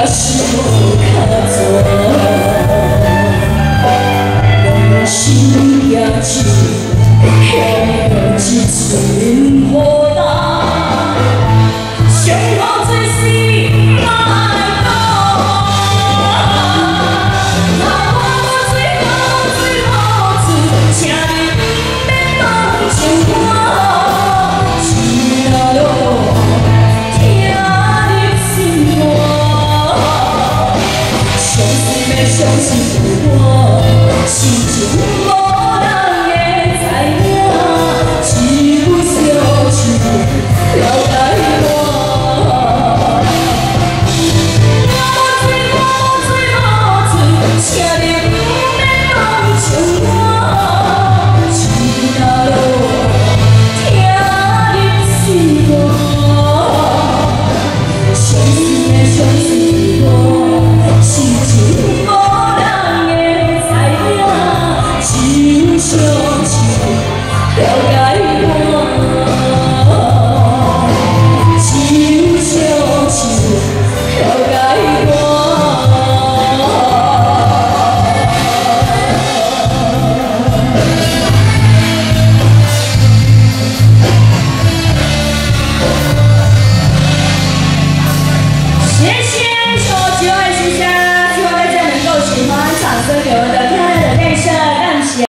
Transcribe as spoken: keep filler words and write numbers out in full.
是无卡做，我心也是飘过一阵雨浪，上好最是莫来讲。若我最好最好处，请你不免放情我，是啊咯，听入心窝。相信要相信我，心情无人会知影，只有小树了解我。我最我最无处，请你不免放情我，是啊咯，听入心窝。相信要相信我，心情无人会知影，只有小树了解我，只有小树了解我。